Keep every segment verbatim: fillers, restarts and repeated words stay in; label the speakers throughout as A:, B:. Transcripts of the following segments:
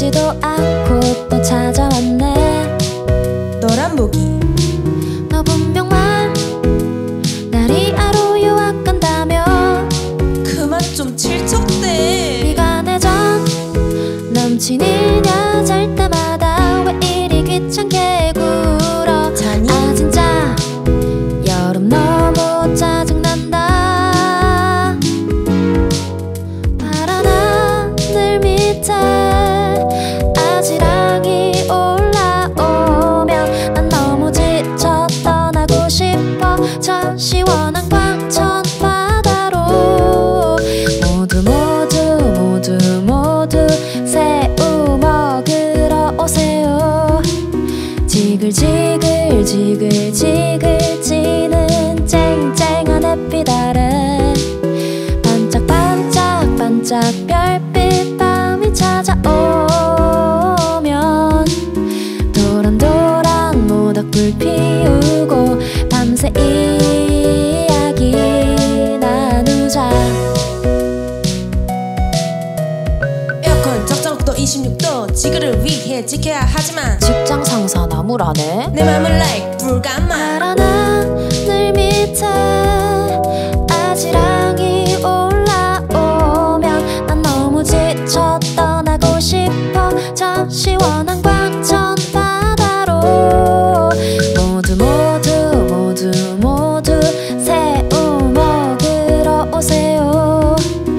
A: 늦지도 않고 또 찾아왔네.
B: 너란 목이
A: 너 분명 말 나리아로 유학 간다며.
B: 그만 좀 질척대.
A: 네가 내 전 남친이냐. 잘 때마다 왜 이리 귀찮게 굴어.
B: 자니?
A: 아 진짜 여름 너무 짜증난다. 파란 하늘 밑에 아지랑이 올라오면 난 너무 지쳐 떠나고 싶어. 저 시원한 광천 바다로. 모두 모두 모두 모두 새우 먹으러 오세요. 지글지글 지글지글 지는 쨍쨍한 햇빛 아래 반짝반짝 반짝 별빛 밤이 찾아오면 도란도란 모닥불 피우고 밤새 이야기 나누자.
B: 에어컨 적정도 이십육 도 지구를 위해 지켜야 하지만
A: 직장 상사 나무라네.
B: 내 맘은 like 불가마.
A: 파란 하늘 밑에 아지랑이 올라오면 난 너무 지쳐 떠나고 싶어. 저 시원한 광천 바다로. 모두 모두 모두 모두 새우 먹으러 오세요.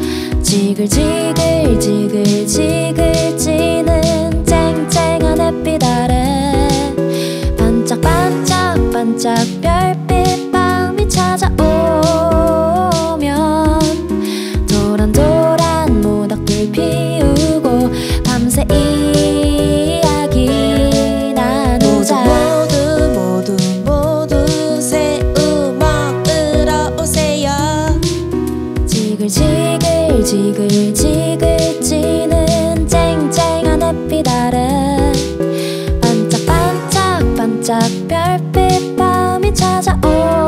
A: 지글지글 지글지글 지는 쨍쨍한 햇빛 아래 반짝반짝 반짝 별빛 밤이 찾아오면 도란도란 모닥불 피우고 밤새 이야기 나누자.
B: 모두 모두 모두 새우 먹으러 오세요.
A: 지글지글 지글지글 지는 쨍쨍한 햇빛 아래 반짝반짝 반짝 별빛 밤이 찾아오